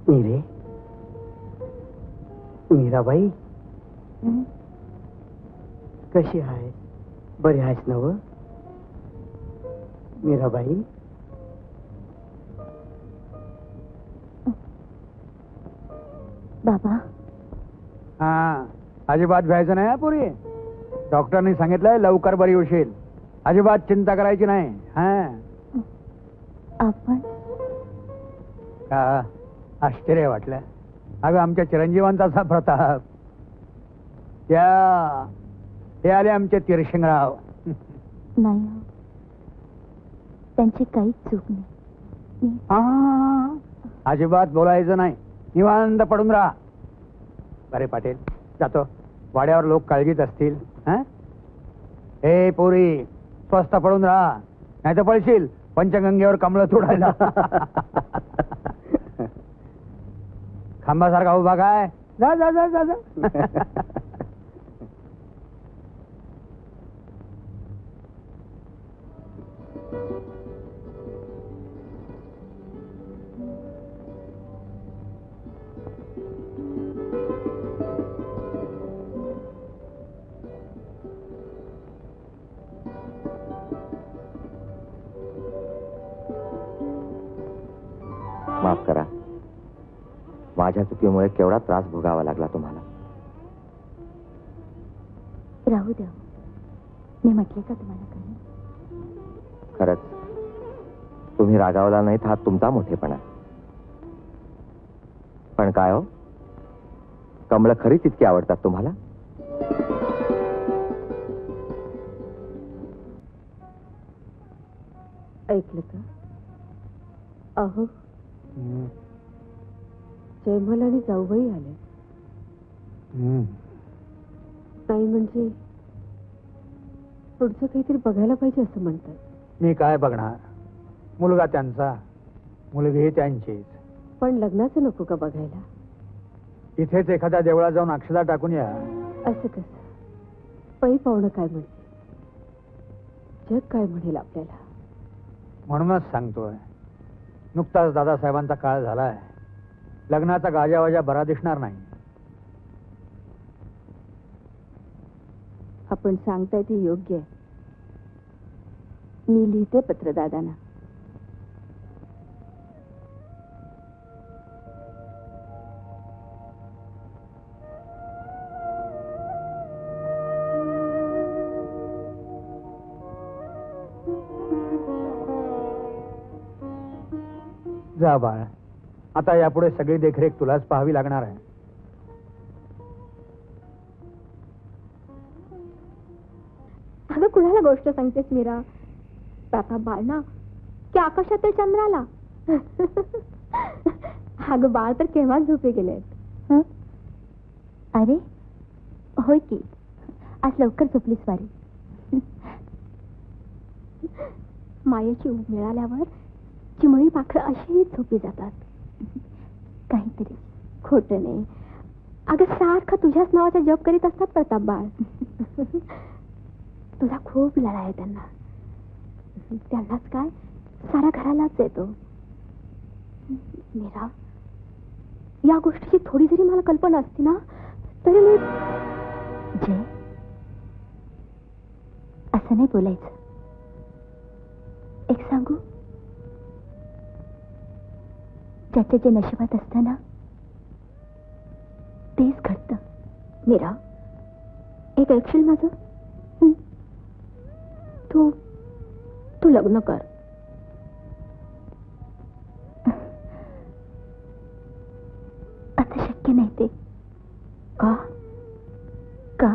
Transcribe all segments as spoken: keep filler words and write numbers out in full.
मीरे, मीराबाई कशी आहे? बरी आहेस नव? मीराबाई, बाबा. हा, अजिबात भ्यायचं नाही पुरी. डॉक्टरनी सांगितलंय लवकर बरी होशील. अजिबात चिंता करायची नाही. हा, आपण का आश्चर्य वाटलं? अगं आमच्या चिरंजीवांचा असा प्रताप. त्या ते आले आमचे तीरशिंगराव. नाही हो, त्यांची काहीच चूक नाही. मी हा, अजिबात बोलायचं नाही. निवांत पडून राहा. अरे पाटील, जातो. वाड्यावर लोक काळजीत असतील. हे पोरी, स्वस्त पडून राहा, नाही तर पळशील पंचगंगेवर कमळ तोडायला. खांबासारखा उभा काय? जा जा जा जा जा. माफ करा, माझ्या चुकीमुळे केवढा त्रास भोगावा लागला तुम्हाला. राहू द्या, मी म्हटले का तुम्हाला काही? खरंच तुम्ही रागावला नाहीत हा तुमचा मोठेपणा. पण काय हो, कमळ खरीच इतकी आवडतात तुम्हाला? ऐकलं का? अहो, जयमाला आणि जाऊबाई आले. नाही म्हणजे पुढचं काहीतरी बघायला पाहिजे असं म्हणतात. मी काय बघणार? मुलगा त्यांचा, मुलगी त्यांचीच. पण लग्नाचं नको का बघायला? इथेच एखाद्या देवळात जाऊन अक्षता टाकून या. असं कसं? पै पाहुणं काय म्हणते? जग काय म्हणेल आपल्याला? म्हणूनच सांगतोय, नुकताच दादासाहेबांचा काळ झालाय. लग्नाचा गाजावाजा बरा दिसणार नाही. आपण सांगताय ते योग्य आहे. मी लिहिते पत्र दादांना. जा बाळ, आता यापुढे सगळी देखरेख तुलाच पाहावी लागणार आहे. अगं कुणाला गोष्ट सांगतेस मीरा? ताता बाळ ना की आकाशातील चंद्राला? अगं बाळ तर केव्हाच झोपे गेलेत. अरे होय की, आज लवकर झोपलीस वारी. मायेची ऊब मिळाल्यावर चिमणी पाखरं अशीच झोपी जातात. काहीतरी खोटं नाही. अगं सारखं तुझ्याच नावाचा जप करीत असतात प्रताप बाळ. तुझा खूप लढा आहे त्यांना. त्यांनाच काय, सारा घरालाच येतो. मीरा, या गोष्टीची थोडी जरी मला कल्पना असती ना तरी मी... जय, असं नाही बोलायचं. एक सांगू, ज्याच्या जे नशिबात असतं ना तेच घडतं. मीरा, एक ऐकशील माझं? तू तू लग्न कर. आता शक्य नाही ते. का? का?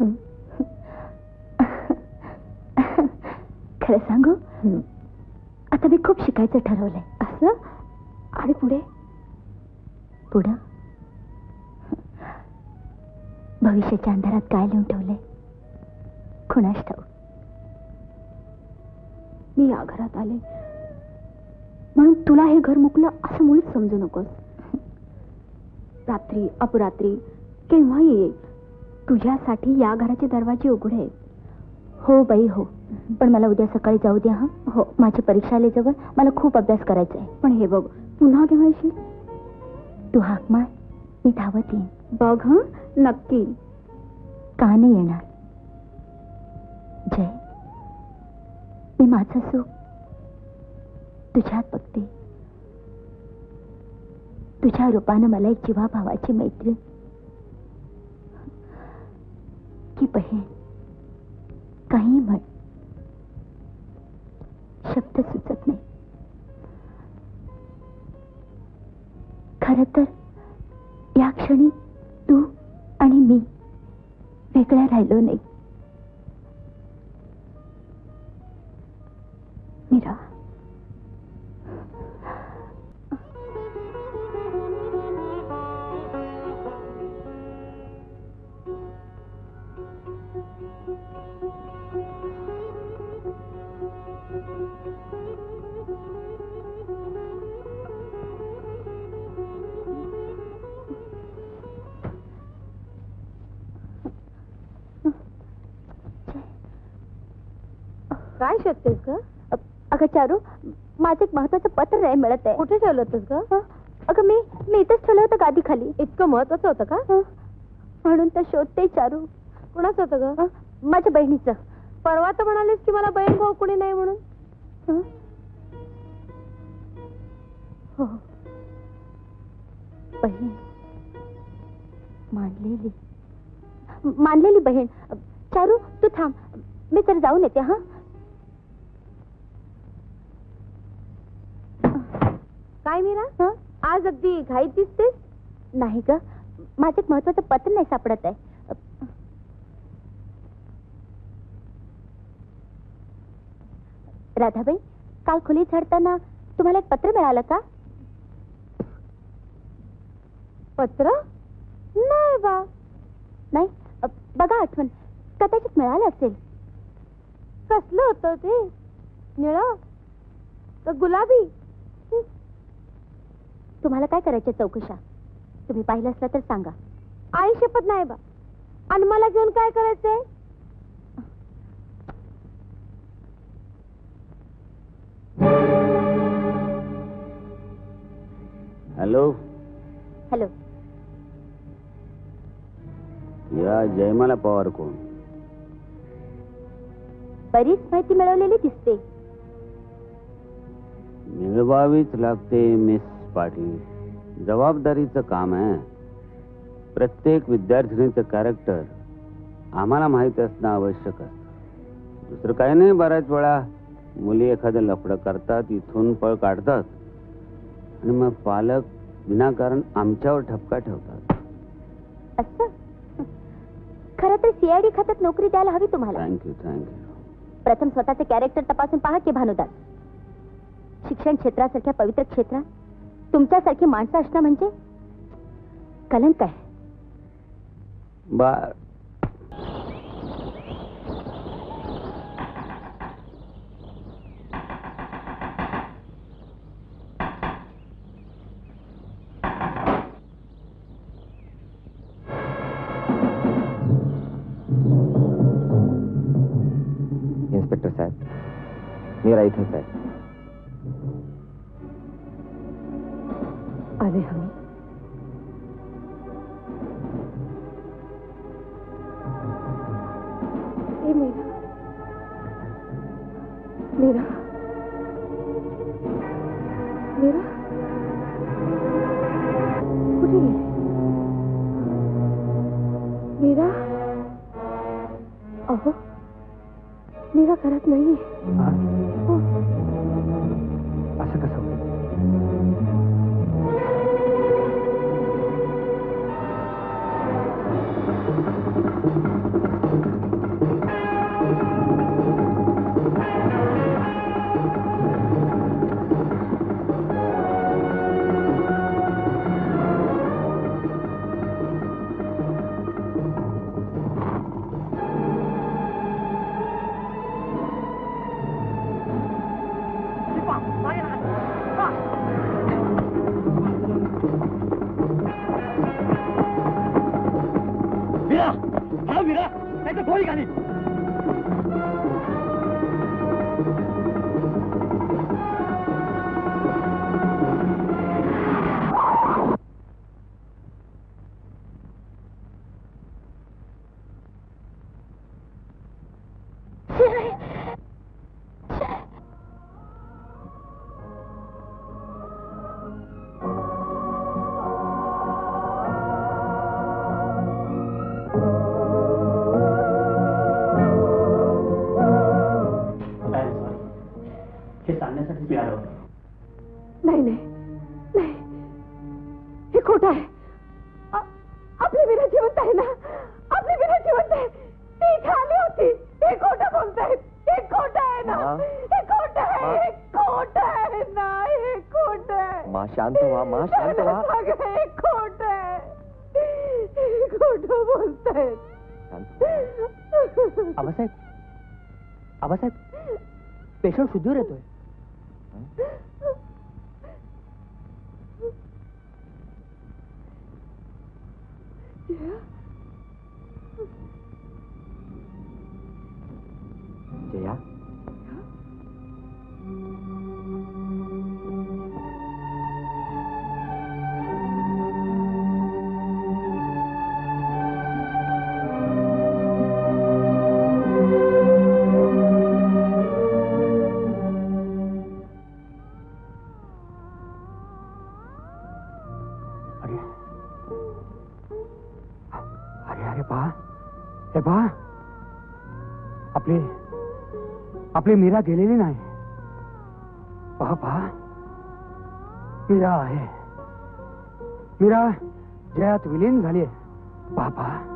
खरं सांगू, आता मी खूप शिकायचं ठरवलंय. असं? आणि पुढे? पुढं भविष्याच्या अंधारात काय लिहून ठेवलंय कुणास ठाऊक. मी या घरात आले म्हणून तुला हे घर मुकलं असं मुळीच समजू नकोस. रात्री अपरात्री केव्हाही ये, तुझ्यासाठी या घराचे दरवाजे उघडे आहेत. हो बाई हो, पण मला उद्या सकाळी जाऊ द्या. हा हो, माझी परीक्षा आली जवळ, मला खूप अभ्यास करायचा आहे. पण हे बघ, पुन्हा केव्हा येशील? तू हाक मार, मी धावत येईन. बघ हं, नक्की. का नाही येणार? जय, मी माझं सुख तुझ्यात बघते. तुझ्या रूपानं मला एक जीवा भावाची मैत्रीण की बहीण, काही म्हण, शब्द सुचत नाही. खरं तर या क्षणी तू आणि मी वेगळ्या राहिलो नाही. मीरा, काय शोधतेस ग? अगं चारू, माझं एक महत्वाचं पत्र नाही मिळत आहे. कुठे ठेवलं होतंस ग? अगं मी मी इथंच ठेवलं होतं गादी खाली. इतकं महत्वाचं होतं का? म्हणून तर शोधते चारू. कुणाचं होतं ग? माझ्या बहिणीचं. परवा तर म्हणालीस की मला बहीण भाऊ कुणी नाही म्हणून. हो, बहीण, मानलेली मानलेली बहीण. चारू तू थांब, मी तर जाऊन येते. हा, काय मीरा, आज अगदी घाईत दिसतेस? नाही ग, माझं एक महत्वाचं पत्र नाही सापडत आहे. राधाबाई, काल खोली झाडताना तुम्हाला एक पत्र मिळालं का? पत्र नाही बा. नाही, बघा आठवण, कदाचित मिळालं असेल. कसलं होतं ते? निळं का गुलाबी? तुम्हाला काय करायच्या चौकशा? तुम्ही पाहिलं असलं तर सांगा. आई शपथ नाही बा. आणि मला घेऊन काय करायचंय? हॅलो. हॅलो. या जयमाला पवार कोण? बरीच माहिती मिळवलेली दिसते. मिळवावीच लागते मिस पाटील. जबाबदारीचं काम आहे. प्रत्येक विद्यार्थिनीचं कॅरेक्टर आम्हाला माहित असणं आवश्यक असतं. दुसरं काही नाही. बऱ्याच वेळा मुली एखादं लफडं करतात, इथून पळ काढतात आणि मग पालक विनाकारण आमच्यावर ठपका ठेवतात. असं? खरं तर सीआयडी खात्यात नोकरी द्यायला हवी तुम्हाला. Thank you thank you. प्रथम स्वतःचे कॅरेक्टर तपासून पहा की भानुदास. शिक्षण क्षेत्रासारख्या पवित्र क्षेत्रात तुमच्यासारखी माणसं असणं म्हणजे कलंक आहे. बर. इन्स्पेक्टर साहेब, मीरा इथेच आहे. आले हमी. ए मीरा, मीरा, मीरा कुठे गेली? मीरा, अहो मीरा घरात नाहीये. असं कसं होईल? खोट आहे. आ- आपली मीरा जिवंत आहे ना? आपली मीरा जिवंत आहे. ती इथे आली होती. हे खोटं बोलतायत. हे खोट आहे ना? मा. हे खोट आहे. हे खोट आहे ना? हे खोट आहे. मा शांत व्हा, मा शांत व्हा. सगळं हे खोट आहे. हे खोटं बोलतायत. आबासाहेब, आबासाहेब, पेशंट शुद्धीवर येतोय. जया, आपली आपली मीरा गेलेली नाही. पहा पहा, मीरा आहे. मीरा जयात विलीन झाली. पहा पहा.